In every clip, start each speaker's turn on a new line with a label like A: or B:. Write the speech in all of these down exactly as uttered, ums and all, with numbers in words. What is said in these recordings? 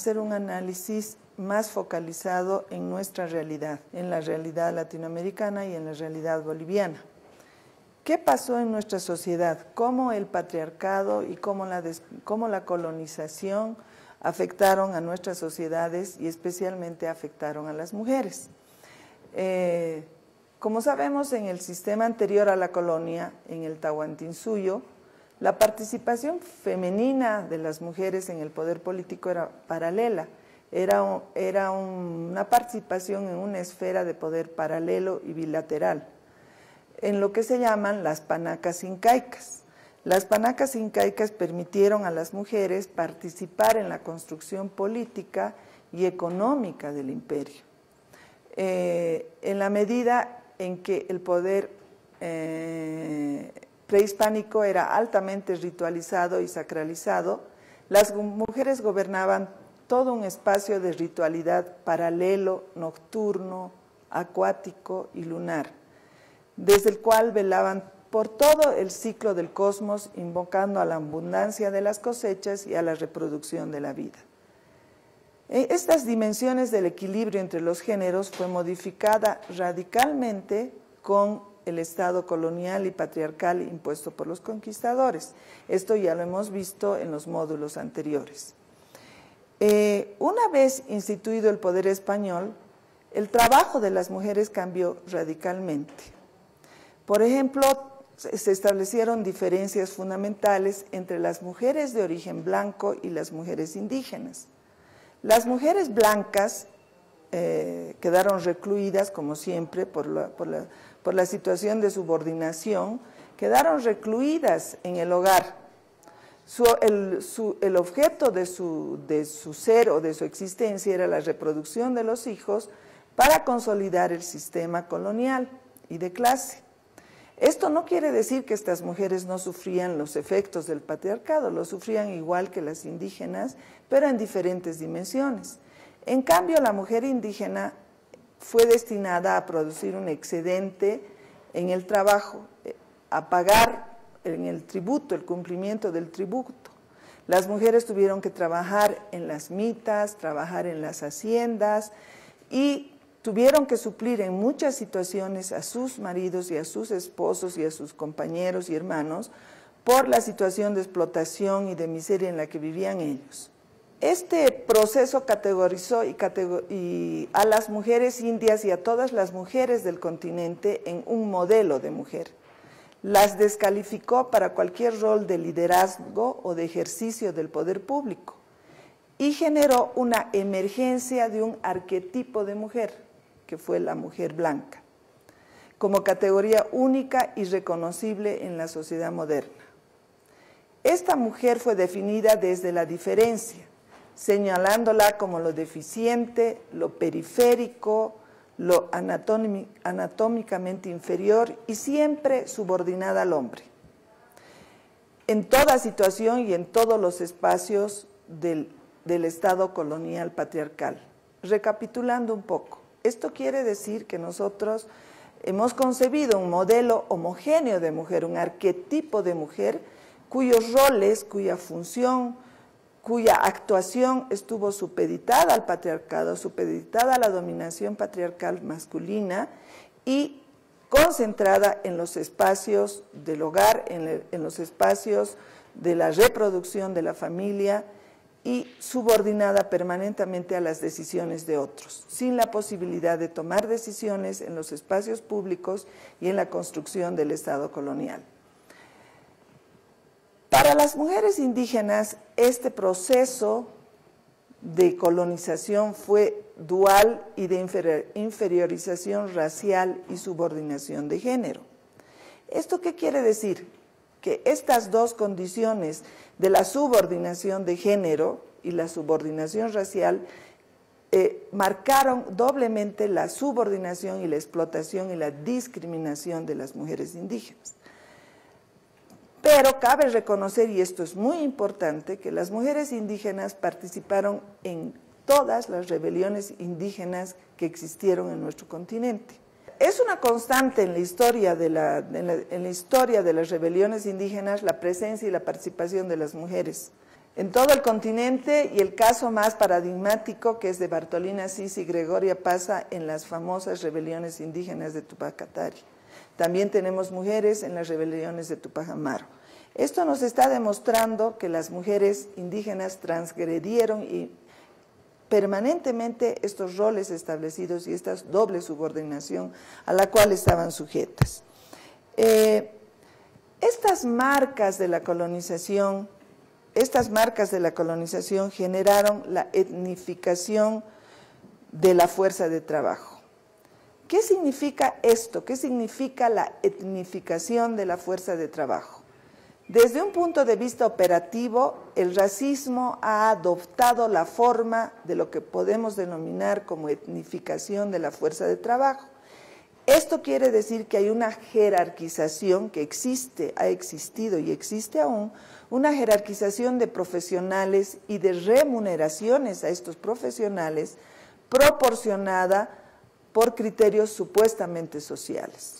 A: hacer un análisis más focalizado en nuestra realidad, en la realidad latinoamericana y en la realidad boliviana. ¿Qué pasó en nuestra sociedad? ¿Cómo el patriarcado y cómo la, des, cómo la colonización afectaron a nuestras sociedades y especialmente afectaron a las mujeres? Eh, como sabemos, en el sistema anterior a la colonia, en el Tahuantinsuyo, la participación femenina de las mujeres en el poder político era paralela, era, un, era un, una participación en una esfera de poder paralelo y bilateral, en lo que se llaman las panacas incaicas. Las panacas incaicas permitieron a las mujeres participar en la construcción política y económica del imperio. Eh, en la medida en que el poder eh, prehispánico era altamente ritualizado y sacralizado, las mujeres gobernaban todo un espacio de ritualidad paralelo, nocturno, acuático y lunar, desde el cual velaban por todo el ciclo del cosmos, invocando a la abundancia de las cosechas y a la reproducción de la vida. Estas dimensiones del equilibrio entre los géneros fue modificada radicalmente con el Estado colonial y patriarcal impuesto por los conquistadores. Esto ya lo hemos visto en los módulos anteriores. Eh, una vez instituido el poder español, el trabajo de las mujeres cambió radicalmente. Por ejemplo, se establecieron diferencias fundamentales entre las mujeres de origen blanco y las mujeres indígenas. Las mujeres blancas eh, quedaron recluidas, como siempre, por la, por, la, por la situación de subordinación, quedaron recluidas en el hogar. Su, el, su, el objeto de su, de su ser o de su existencia era la reproducción de los hijos para consolidar el sistema colonial y de clase. Esto no quiere decir que estas mujeres no sufrían los efectos del patriarcado, lo sufrían igual que las indígenas, pero en diferentes dimensiones. En cambio, la mujer indígena fue destinada a producir un excedente en el trabajo, a pagar en el tributo, el cumplimiento del tributo. Las mujeres tuvieron que trabajar en las mitas, trabajar en las haciendas y tuvieron que suplir en muchas situaciones a sus maridos y a sus esposos y a sus compañeros y hermanos por la situación de explotación y de miseria en la que vivían ellos. Este proceso categorizó y, categor y a las mujeres indias y a todas las mujeres del continente en un modelo de mujer. Las descalificó para cualquier rol de liderazgo o de ejercicio del poder público y generó una emergencia de un arquetipo de mujer, que fue la mujer blanca, como categoría única y reconocible en la sociedad moderna. Esta mujer fue definida desde la diferencia, señalándola como lo deficiente, lo periférico, lo anatómicamente inferior y siempre subordinada al hombre. En toda situación y en todos los espacios del, del Estado colonial patriarcal. Recapitulando un poco, esto quiere decir que nosotros hemos concebido un modelo homogéneo de mujer, un arquetipo de mujer, cuyos roles, cuya función, cuya actuación estuvo supeditada al patriarcado, supeditada a la dominación patriarcal masculina y concentrada en los espacios del hogar, en, el, en los espacios de la reproducción de la familia y subordinada permanentemente a las decisiones de otros, sin la posibilidad de tomar decisiones en los espacios públicos y en la construcción del Estado colonial. Para las mujeres indígenas, este proceso de colonización fue dual y de inferiorización racial y subordinación de género. ¿Esto qué quiere decir? Que estas dos condiciones de la subordinación de género y la subordinación racial eh, marcaron doblemente la subordinación y la explotación y la discriminación de las mujeres indígenas. Pero cabe reconocer, y esto es muy importante, que las mujeres indígenas participaron en todas las rebeliones indígenas que existieron en nuestro continente. Es una constante en la historia de, la, en la, en la historia de las rebeliones indígenas la presencia y la participación de las mujeres. en todo el continente, y el caso más paradigmático, que es de Bartolina Cis y Gregoria Pasa en las famosas rebeliones indígenas de Tupac Katari. También tenemos mujeres en las rebeliones de Tupac Amaru. Esto nos está demostrando que las mujeres indígenas transgredieron y permanentemente estos roles establecidos y esta doble subordinación a la cual estaban sujetas. Eh, estas marcas de la colonización, estas marcas de la colonización generaron la etnificación de la fuerza de trabajo. ¿Qué significa esto? ¿Qué significa la etnificación de la fuerza de trabajo? Desde un punto de vista operativo, el racismo ha adoptado la forma de lo que podemos denominar como etnificación de la fuerza de trabajo. Esto quiere decir que hay una jerarquización que existe, ha existido y existe aún, una jerarquización de profesionales y de remuneraciones a estos profesionales proporcionada por criterios supuestamente sociales.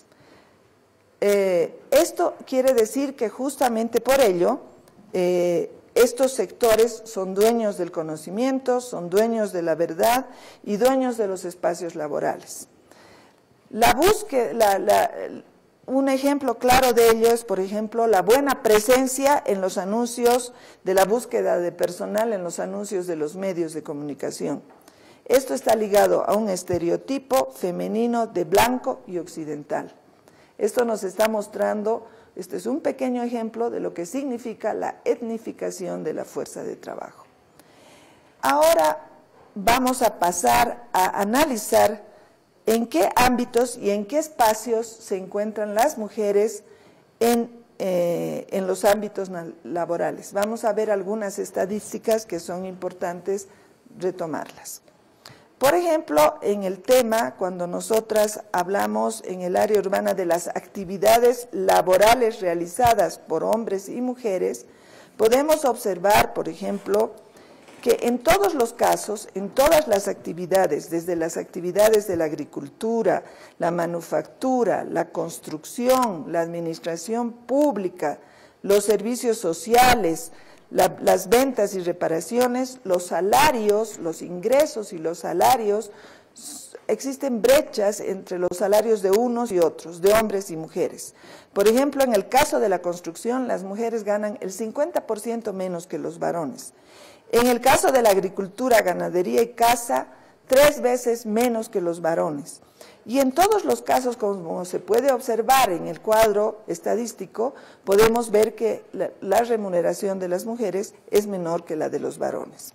A: Eh, esto quiere decir que justamente por ello eh, estos sectores son dueños del conocimiento, son dueños de la verdad y dueños de los espacios laborales. La búsqueda, la, la, un ejemplo claro de ello es, por ejemplo, la buena presencia en los anuncios de la búsqueda de personal en los anuncios de los medios de comunicación. Esto está ligado a un estereotipo femenino de blanco y occidental. Esto nos está mostrando, este es un pequeño ejemplo de lo que significa la etnificación de la fuerza de trabajo. Ahora vamos a pasar a analizar en qué ámbitos y en qué espacios se encuentran las mujeres en, eh, en los ámbitos laborales. Vamos a ver algunas estadísticas que son importantes retomarlas. Por ejemplo, en el tema, cuando nosotras hablamos en el área urbana de las actividades laborales realizadas por hombres y mujeres, podemos observar, por ejemplo, que en todos los casos, en todas las actividades, desde las actividades de la agricultura, la manufactura, la construcción, la administración pública, los servicios sociales, La, las ventas y reparaciones, los salarios, los ingresos y los salarios, existen brechas entre los salarios de unos y otros, de hombres y mujeres. Por ejemplo, en el caso de la construcción, las mujeres ganan el cincuenta por ciento menos que los varones. En el caso de la agricultura, ganadería y caza, tres veces menos que los varones. Y en todos los casos, como se puede observar en el cuadro estadístico, podemos ver que la, la remuneración de las mujeres es menor que la de los varones.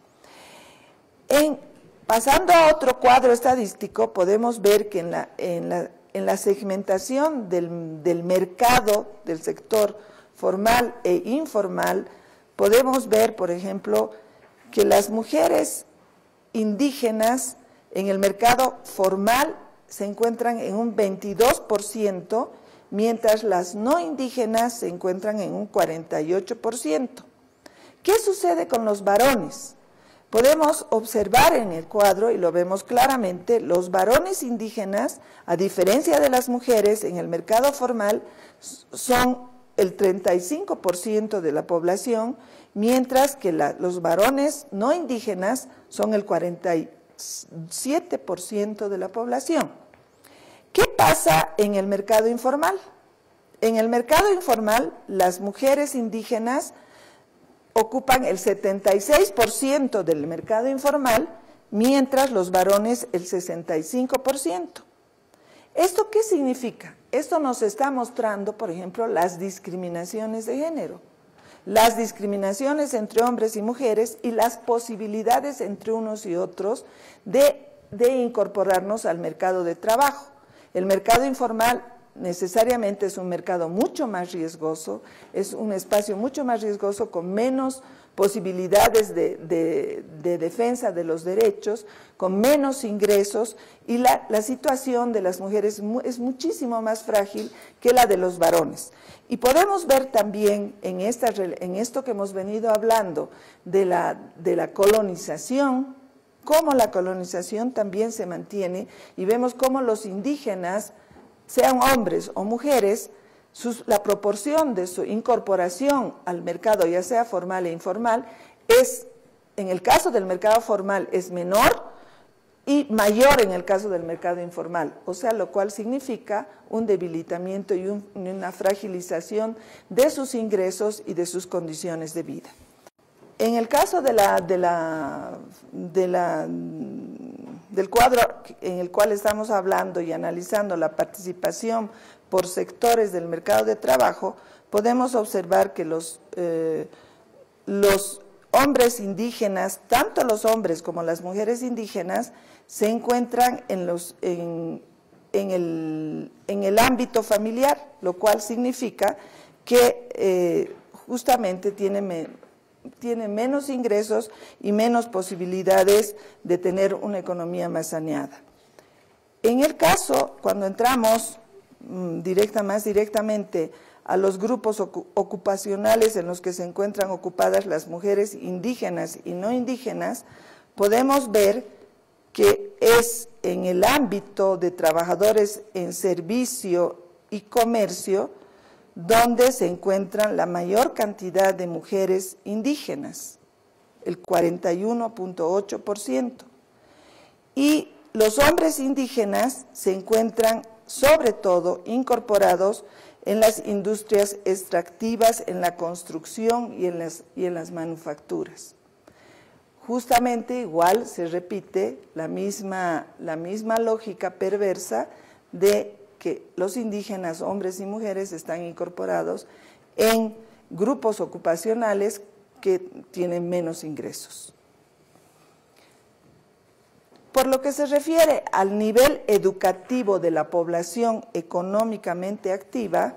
A: En, pasando a otro cuadro estadístico, podemos ver que en la, en la, en la segmentación del, del mercado, del sector formal e informal, podemos ver, por ejemplo, que las mujeres indígenas en el mercado formal se encuentran en un veintidós por ciento, mientras las no indígenas se encuentran en un cuarenta y ocho por ciento. ¿Qué sucede con los varones? Podemos observar en el cuadro, y lo vemos claramente, los varones indígenas, a diferencia de las mujeres, en el mercado formal son el treinta y cinco por ciento de la población, mientras que la, los varones no indígenas son el cuarenta y siete por ciento de la población. ¿Qué pasa en el mercado informal? En el mercado informal, las mujeres indígenas ocupan el setenta y seis por ciento del mercado informal, mientras los varones el sesenta y cinco por ciento. ¿Esto qué significa? Esto nos está mostrando, por ejemplo, las discriminaciones de género, las discriminaciones entre hombres y mujeres y las posibilidades entre unos y otros de, de incorporarnos al mercado de trabajo. El mercado informal necesariamente es un mercado mucho más riesgoso, es un espacio mucho más riesgoso con menos posibilidades de, de, de defensa de los derechos, con menos ingresos, y la, la situación de las mujeres es muchísimo más frágil que la de los varones. Y podemos ver también en, esta, en esto que hemos venido hablando de la, de la colonización, cómo la colonización también se mantiene, y vemos cómo los indígenas, sean hombres o mujeres, sus, la proporción de su incorporación al mercado, ya sea formal e informal, es, en el caso del mercado formal, es menor y mayor en el caso del mercado informal, o sea, lo cual significa un debilitamiento y un, una fragilización de sus ingresos y de sus condiciones de vida. En el caso de la, de la, de la, del cuadro en el cual estamos hablando y analizando la participación por sectores del mercado de trabajo, podemos observar que los, eh, los hombres indígenas, tanto los hombres como las mujeres indígenas, se encuentran en, los, en, en, el, en el ámbito familiar, lo cual significa que eh, justamente tiene, me, tiene menos ingresos y menos posibilidades de tener una economía más saneada. En el caso, cuando entramos mmm, directa, más directamente a los grupos ocupacionales en los que se encuentran ocupadas las mujeres indígenas y no indígenas, podemos ver que es en el ámbito de trabajadores en servicio y comercio donde se encuentran la mayor cantidad de mujeres indígenas, el cuarenta y uno punto ocho por ciento. Y los hombres indígenas se encuentran sobre todo incorporados en las industrias extractivas, en la construcción y en las, y en las manufacturas. Justamente igual se repite la misma, la misma lógica perversa de que los indígenas, hombres y mujeres, están incorporados en grupos ocupacionales que tienen menos ingresos. Por lo que se refiere al nivel educativo de la población económicamente activa,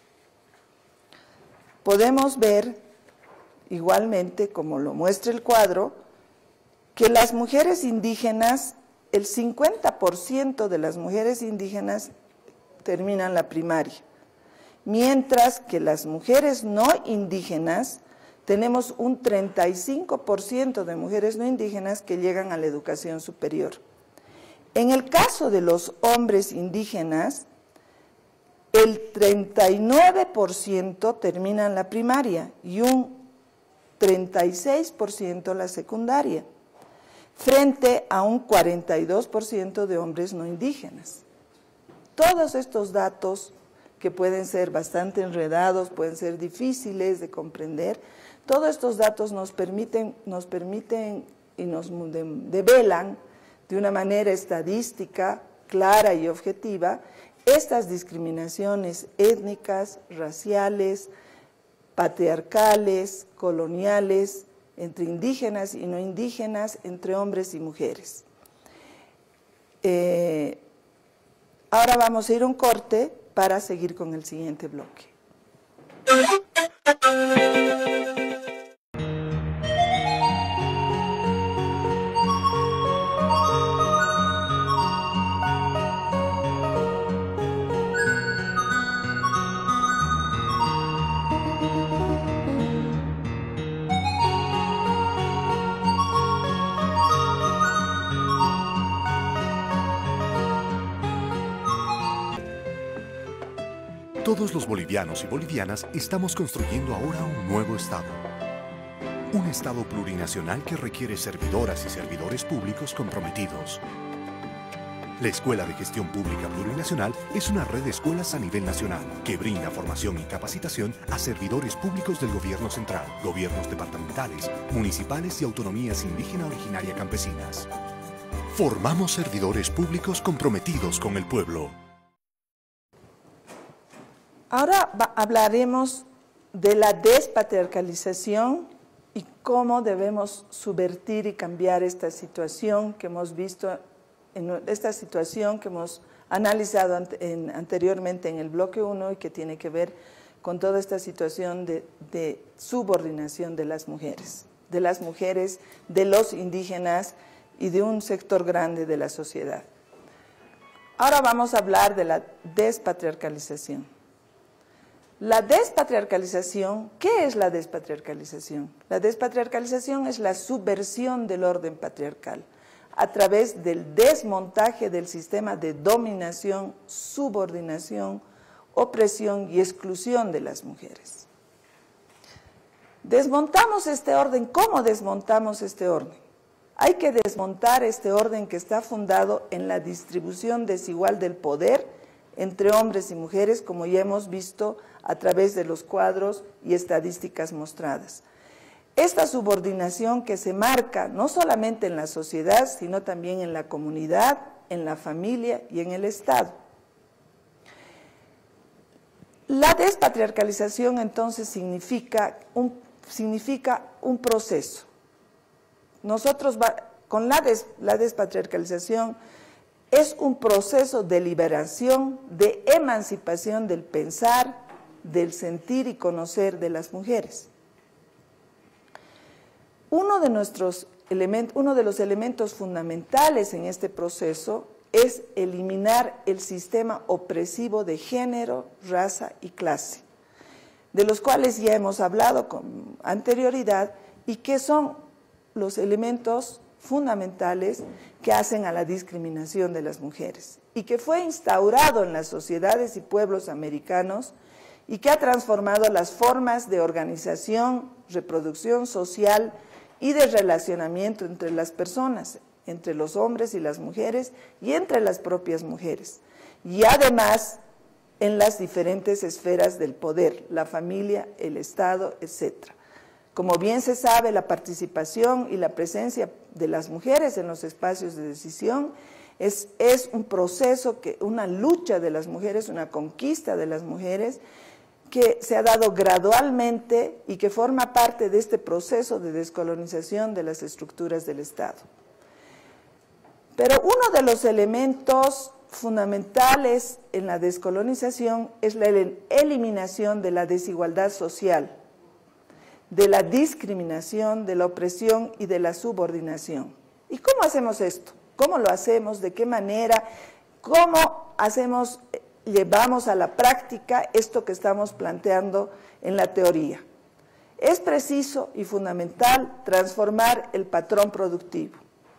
A: podemos ver igualmente, como lo muestra el cuadro, que las mujeres indígenas, el cincuenta por ciento de las mujeres indígenas terminan la primaria, mientras que las mujeres no indígenas tenemos un treinta y cinco por ciento de mujeres no indígenas que llegan a la educación superior. En el caso de los hombres indígenas, el treinta y nueve por ciento terminan la primaria y un treinta y seis por ciento la secundaria, frente a un cuarenta y dos por ciento de hombres no indígenas. Todos estos datos, que pueden ser bastante enredados, pueden ser difíciles de comprender, todos estos datos nos permiten, nos permiten y nos develan de una manera estadística, clara y objetiva, estas discriminaciones étnicas, raciales, patriarcales, coloniales, entre indígenas y no indígenas, entre hombres y mujeres. Eh, ahora vamos a ir a un corte para seguir con el siguiente bloque.
B: Todos los bolivianos y bolivianas estamos construyendo ahora un nuevo Estado. Un Estado plurinacional que requiere servidoras y servidores públicos comprometidos. La Escuela de Gestión Pública Plurinacional es una red de escuelas a nivel nacional que brinda formación y capacitación a servidores públicos del gobierno central, gobiernos departamentales, municipales y autonomías indígena originaria campesinas. Formamos servidores públicos comprometidos con el pueblo.
A: Ahora va, hablaremos de la despatriarcalización y cómo debemos subvertir y cambiar esta situación que hemos visto, en esta situación que hemos analizado en, anteriormente en el bloque uno y que tiene que ver con toda esta situación de, de subordinación de las mujeres, de las mujeres, de los indígenas y de un sector grande de la sociedad. Ahora vamos a hablar de la despatriarcalización. La despatriarcalización, ¿qué es la despatriarcalización? La despatriarcalización es la subversión del orden patriarcal a través del desmontaje del sistema de dominación, subordinación, opresión y exclusión de las mujeres. Desmontamos este orden. ¿Cómo desmontamos este orden? Hay que desmontar este orden que está fundado en la distribución desigual del poder entre hombres y mujeres, como ya hemos visto a través de los cuadros y estadísticas mostradas. Esta subordinación que se marca no solamente en la sociedad, sino también en la comunidad, en la familia y en el Estado. La despatriarcalización entonces significa un, significa un proceso. Nosotros, va, con la, des, la despatriarcalización, es un proceso de liberación, de emancipación del pensar, del sentir y conocer de las mujeres. Uno de, nuestros elementos, uno de los elementos fundamentales en este proceso es eliminar el sistema opresivo de género, raza y clase, de los cuales ya hemos hablado con anterioridad y que son los elementos fundamentales que hacen a la discriminación de las mujeres y que fue instaurado en las sociedades y pueblos americanos y que ha transformado las formas de organización, reproducción social y de relacionamiento entre las personas, entre los hombres y las mujeres y entre las propias mujeres. Y además en las diferentes esferas del poder, la familia, el Estado, etcétera. Como bien se sabe, la participación y la presencia de las mujeres en los espacios de decisión es, es un proceso, que, una lucha de las mujeres, una conquista de las mujeres, que se ha dado gradualmente y que forma parte de este proceso de descolonización de las estructuras del Estado. Pero uno de los elementos fundamentales en la descolonización es la eliminación de la desigualdad social, de la discriminación, de la opresión y de la subordinación. ¿Y cómo hacemos esto? ¿Cómo lo hacemos? ¿De qué manera? ¿Cómo hacemos, llevamos a la práctica esto que estamos planteando en la teoría? Es preciso y fundamental transformar el patrón productivo,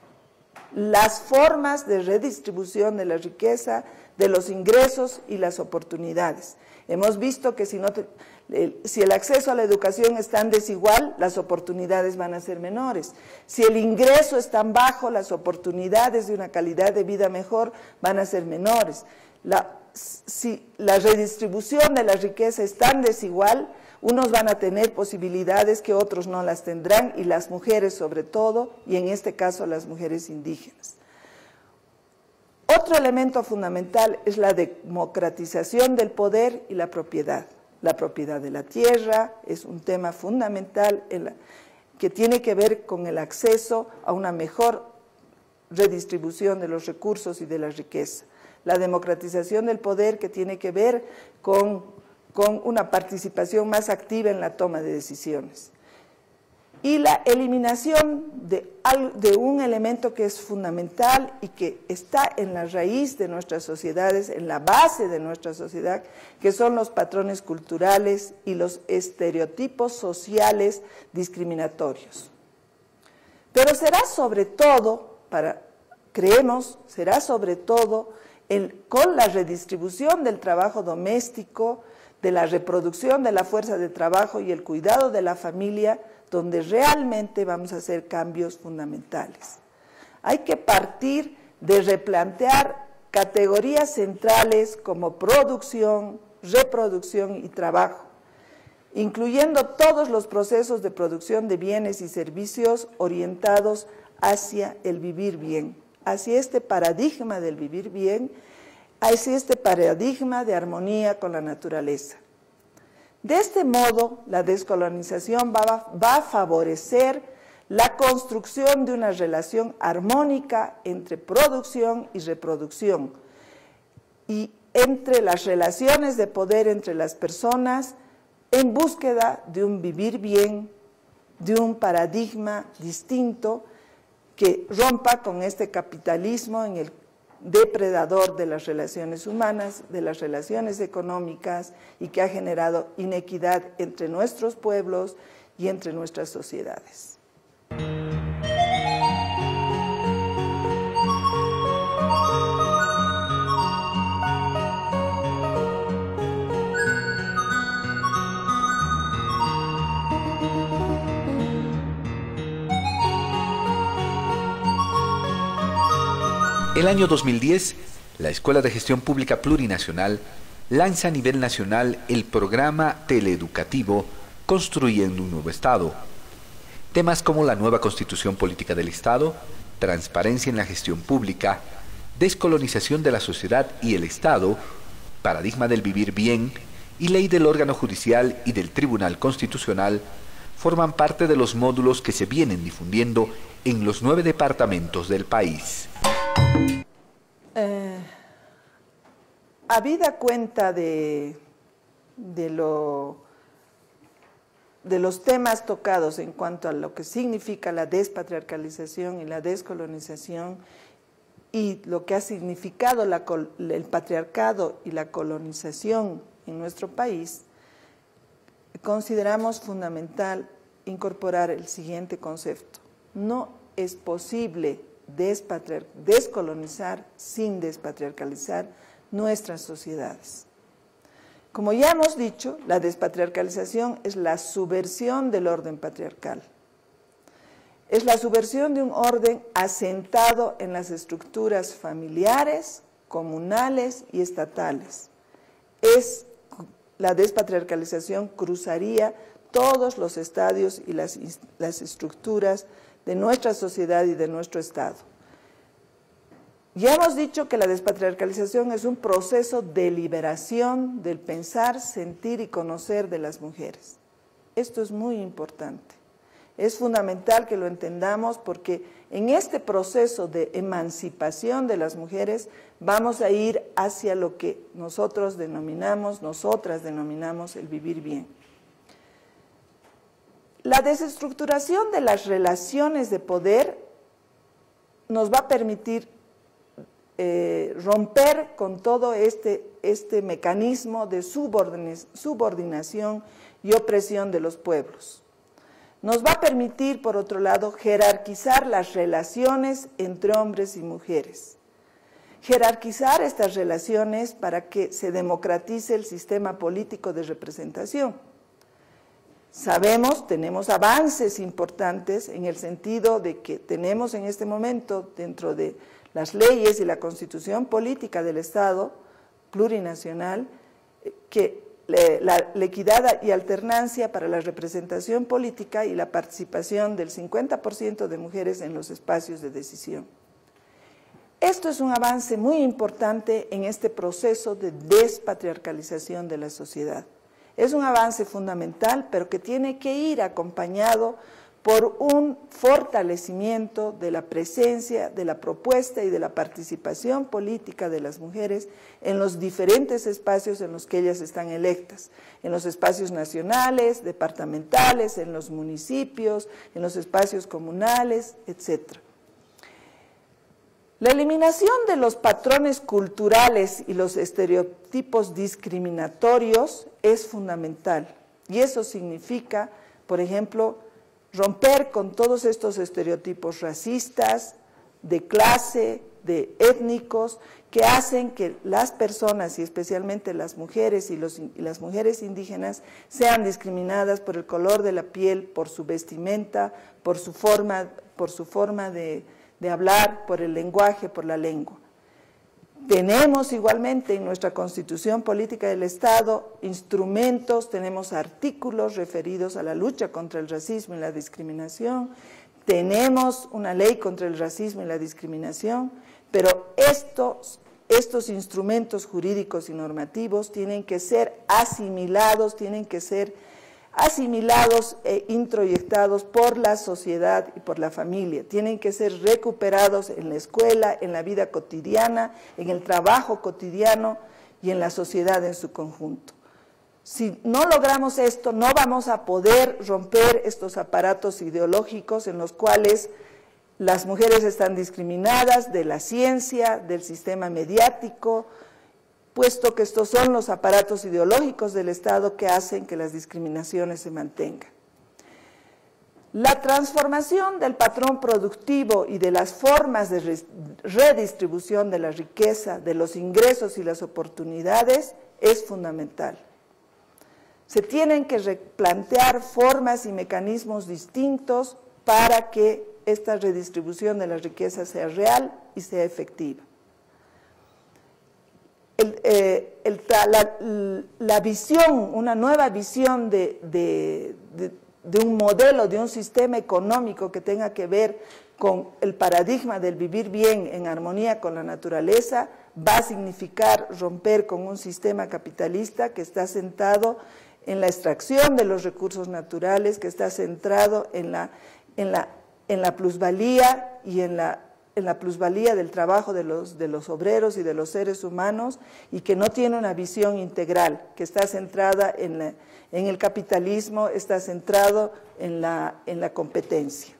A: las formas de redistribución de la riqueza, de los ingresos y las oportunidades. Hemos visto que si, no te, el, si el acceso a la educación es tan desigual, las oportunidades van a ser menores. Si el ingreso es tan bajo, las oportunidades de una calidad de vida mejor van a ser menores. La, si la redistribución de la riqueza es tan desigual, unos van a tener posibilidades que otros no las tendrán, y las mujeres sobre todo, y en este caso las mujeres indígenas. Otro elemento fundamental es la democratización del poder y la propiedad. La propiedad de la tierra es un tema fundamental en la, que tiene que ver con el acceso a una mejor redistribución de los recursos y de la riqueza. La democratización del poder, que tiene que ver con, con una participación más activa en la toma de decisiones. Y la eliminación de, de un elemento que es fundamental y que está en la raíz de nuestras sociedades, en la base de nuestra sociedad, que son los patrones culturales y los estereotipos sociales discriminatorios. Pero será sobre todo, para, creemos, será sobre todo el, con la redistribución del trabajo doméstico, de la reproducción de la fuerza de trabajo y el cuidado de la familia, donde realmente vamos a hacer cambios fundamentales. Hay que partir de replantear categorías centrales como producción, reproducción y trabajo, incluyendo todos los procesos de producción de bienes y servicios orientados hacia el vivir bien, hacia este paradigma del vivir bien, hacia este paradigma de armonía con la naturaleza. De este modo, la descolonización va, va a favorecer la construcción de una relación armónica entre producción y reproducción, y entre las relaciones de poder entre las personas, en búsqueda de un vivir bien, de un paradigma distinto que rompa con este capitalismo en el depredador de las relaciones humanas, de las relaciones económicas, y que ha generado inequidad entre nuestros pueblos y entre nuestras sociedades.
C: El año dos mil diez, la Escuela de Gestión Pública Plurinacional lanza a nivel nacional el programa teleeducativo Construyendo un Nuevo Estado. Temas como la nueva Constitución Política del Estado, transparencia en la gestión pública, descolonización de la sociedad y el Estado, paradigma del vivir bien y ley del órgano judicial y del Tribunal Constitucional forman parte de los módulos que se vienen difundiendo en los nueve departamentos del país.
A: Eh, habida cuenta de, de, lo, de los temas tocados en cuanto a lo que significa la despatriarcalización y la descolonización y lo que ha significado la, el patriarcado y la colonización en nuestro país, consideramos fundamental incorporar el siguiente concepto. No es posible descolonizar sin despatriarcalizar nuestras sociedades. Como ya hemos dicho, la despatriarcalización es la subversión del orden patriarcal. Es la subversión de un orden asentado en las estructuras familiares, comunales y estatales. Es, la despatriarcalización cruzaría todos los estadios y las, las estructuras de nuestra sociedad y de nuestro Estado. Ya hemos dicho que la despatriarcalización es un proceso de liberación del pensar, sentir y conocer de las mujeres. Esto es muy importante. Es fundamental que lo entendamos porque en este proceso de emancipación de las mujeres vamos a ir hacia lo que nosotros denominamos, nosotras denominamos el vivir bien. La desestructuración de las relaciones de poder nos va a permitir eh, romper con todo este, este mecanismo de subordinación y opresión de los pueblos. Nos va a permitir, por otro lado, jerarquizar las relaciones entre hombres y mujeres. Jerarquizar estas relaciones para que se democratice el sistema político de representación. Sabemos, tenemos avances importantes en el sentido de que tenemos en este momento, dentro de las leyes y la Constitución Política del Estado plurinacional, que la, la equidad y alternancia para la representación política y la participación del cincuenta por ciento de mujeres en los espacios de decisión. Esto es un avance muy importante en este proceso de despatriarcalización de la sociedad. Es un avance fundamental, pero que tiene que ir acompañado por un fortalecimiento de la presencia, de la propuesta y de la participación política de las mujeres en los diferentes espacios en los que ellas están electas, en los espacios nacionales, departamentales, en los municipios, en los espacios comunales, etcétera. La eliminación de los patrones culturales y los estereotipos discriminatorios es fundamental y eso significa, por ejemplo, romper con todos estos estereotipos racistas, de clase, de étnicos, que hacen que las personas y especialmente las mujeres y, los, y las mujeres indígenas sean discriminadas por el color de la piel, por su vestimenta, por su forma, por su forma de, de hablar, por el lenguaje, por la lengua. Tenemos igualmente en nuestra Constitución Política del Estado instrumentos, tenemos artículos referidos a la lucha contra el racismo y la discriminación, tenemos una ley contra el racismo y la discriminación, pero estos, estos instrumentos jurídicos y normativos tienen que ser asimilados, tienen que ser asimilados e introyectados por la sociedad y por la familia, tienen que ser recuperados en la escuela, en la vida cotidiana, en el trabajo cotidiano y en la sociedad en su conjunto. Si no logramos esto, no vamos a poder romper estos aparatos ideológicos en los cuales las mujeres están discriminadas de la ciencia, del sistema mediático, puesto que estos son los aparatos ideológicos del Estado que hacen que las discriminaciones se mantengan. La transformación del patrón productivo y de las formas de redistribución de la riqueza, de los ingresos y las oportunidades es fundamental. Se tienen que replantear formas y mecanismos distintos para que esta redistribución de la riqueza sea real y sea efectiva. el, eh, el, la, la visión, una nueva visión de, de, de, de un modelo, de un sistema económico que tenga que ver con el paradigma del vivir bien en armonía con la naturaleza, va a significar romper con un sistema capitalista que está centrado en la extracción de los recursos naturales, que está centrado en la, en la, en la plusvalía y en la, en la plusvalía del trabajo de los, de los obreros y de los seres humanos, y que no tiene una visión integral, que está centrada en, la, en el capitalismo, está centrado en la, en la competencia.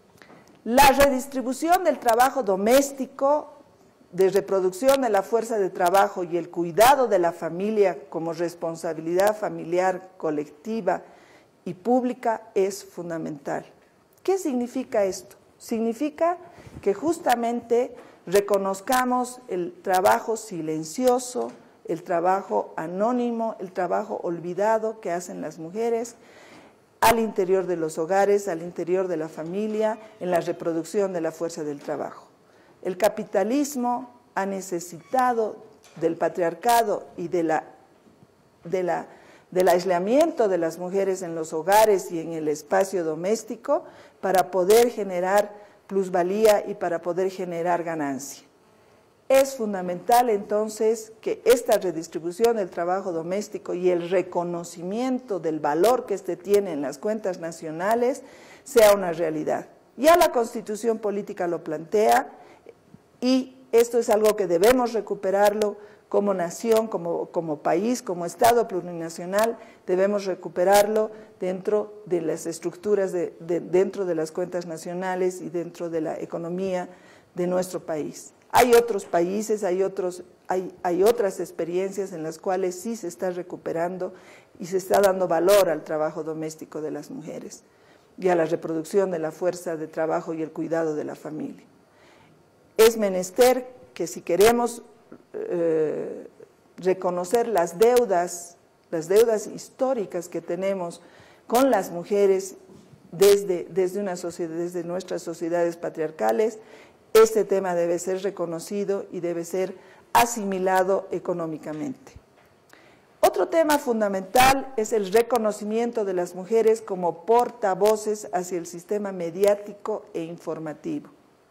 A: La redistribución del trabajo doméstico, de reproducción de la fuerza de trabajo y el cuidado de la familia como responsabilidad familiar, colectiva y pública es fundamental. ¿Qué significa esto? Significa que justamente reconozcamos el trabajo silencioso, el trabajo anónimo, el trabajo olvidado que hacen las mujeres al interior de los hogares, al interior de la familia, en la reproducción de la fuerza del trabajo. El capitalismo ha necesitado del patriarcado y de la, de la, del aislamiento de las mujeres en los hogares y en el espacio doméstico para poder generar plusvalía y para poder generar ganancia. Es fundamental entonces que esta redistribución del trabajo doméstico y el reconocimiento del valor que éste tiene en las cuentas nacionales sea una realidad. Ya la Constitución Política lo plantea, y esto es algo que debemos recuperarlo como nación, como, como país, como Estado plurinacional, debemos recuperarlo dentro de las estructuras, de, de, dentro de las cuentas nacionales y dentro de la economía de nuestro país. Hay otros países, hay, otros, hay, hay otras experiencias en las cuales sí se está recuperando y se está dando valor al trabajo doméstico de las mujeres y a la reproducción de la fuerza de trabajo y el cuidado de la familia. Es menester que si queremos eh, reconocer las deudas, las deudas históricas que tenemos con las mujeres desde, desde, una sociedad, desde nuestras sociedades patriarcales, este tema debe ser reconocido y debe ser asimilado económicamente. Otro tema fundamental es el reconocimiento de las mujeres como portavoces hacia el sistema mediático e informativo.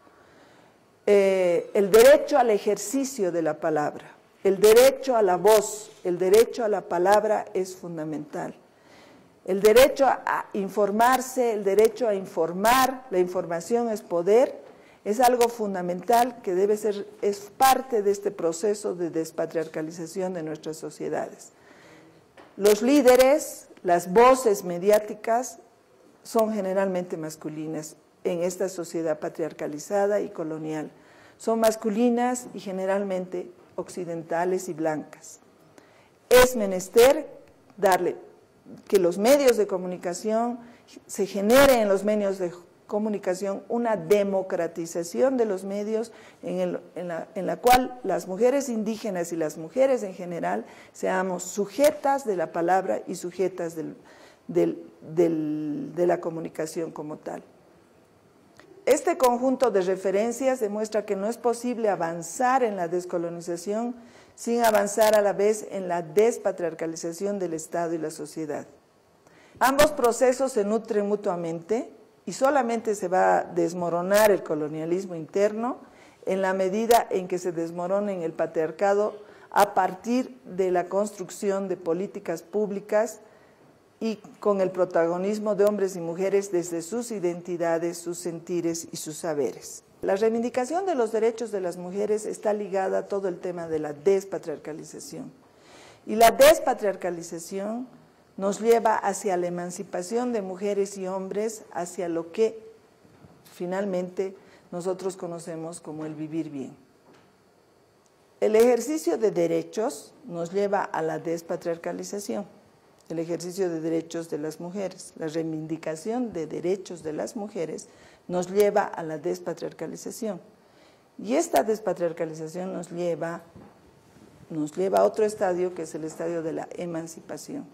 A: Eh, el derecho al ejercicio de la palabra, el derecho a la voz, el derecho a la palabra es fundamental. El derecho a informarse, el derecho a informar, la información es poder, es algo fundamental que debe ser, es parte de este proceso de despatriarcalización de nuestras sociedades. Los líderes, las voces mediáticas son generalmente masculinas en esta sociedad patriarcalizada y colonial. Son masculinas y generalmente occidentales y blancas. Es menester darle que los medios de comunicación se genere en los medios de comunicación una democratización de los medios en, el, en, la, en la cual las mujeres indígenas y las mujeres en general seamos sujetas de la palabra y sujetas del, del, del, de la comunicación como tal. Este conjunto de referencias demuestra que no es posible avanzar en la descolonización sin avanzar a la vez en la despatriarcalización del Estado y la sociedad. Ambos procesos se nutren mutuamente y solamente se va a desmoronar el colonialismo interno en la medida en que se desmorone el patriarcado a partir de la construcción de políticas públicas y con el protagonismo de hombres y mujeres desde sus identidades, sus sentires y sus saberes. La reivindicación de los derechos de las mujeres está ligada a todo el tema de la despatriarcalización. Y la despatriarcalización nos lleva hacia la emancipación de mujeres y hombres, hacia lo que finalmente nosotros conocemos como el vivir bien. El ejercicio de derechos nos lleva a la despatriarcalización. El ejercicio de derechos de las mujeres, la reivindicación de derechos de las mujeres nos lleva a la despatriarcalización. Y esta despatriarcalización nos lleva, nos lleva a otro estadio que es el estadio de la emancipación.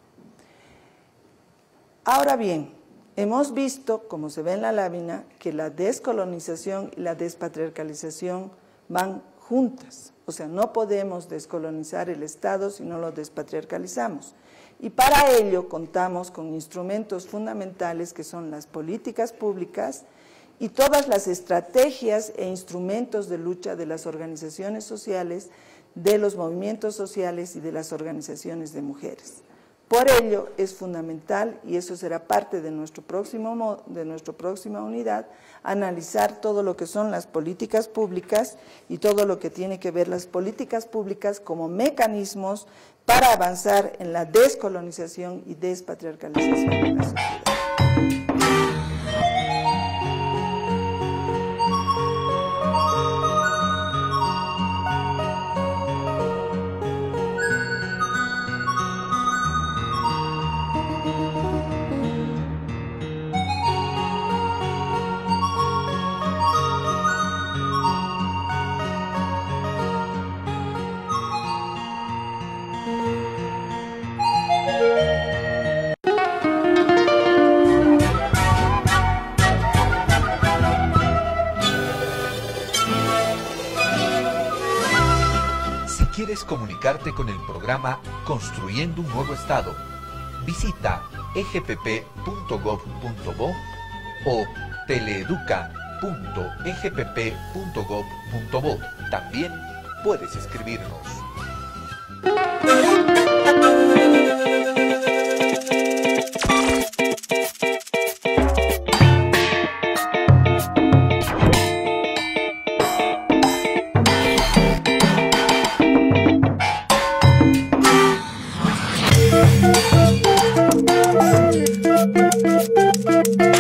A: Ahora bien, hemos visto, como se ve en la lámina, que la descolonización y la despatriarcalización van juntas. O sea, no podemos descolonizar el Estado si no lo despatriarcalizamos. Y para ello contamos con instrumentos fundamentales que son las políticas públicas y todas las estrategias e instrumentos de lucha de las organizaciones sociales, de los movimientos sociales y de las organizaciones de mujeres. Por ello es fundamental, y eso será parte de, nuestro próximo, de nuestra próxima unidad, analizar todo lo que son las políticas públicas y todo lo que tiene que ver las políticas públicas como mecanismos para avanzar en la descolonización y despatriarcalización de la sociedad.
C: ¿Quieres comunicarte con el programa Construyendo un Nuevo Estado? Visita e g p p punto gov punto bo o teleeduca punto e g p p punto gov punto bo. También puedes escribirnos.
D: Thank you.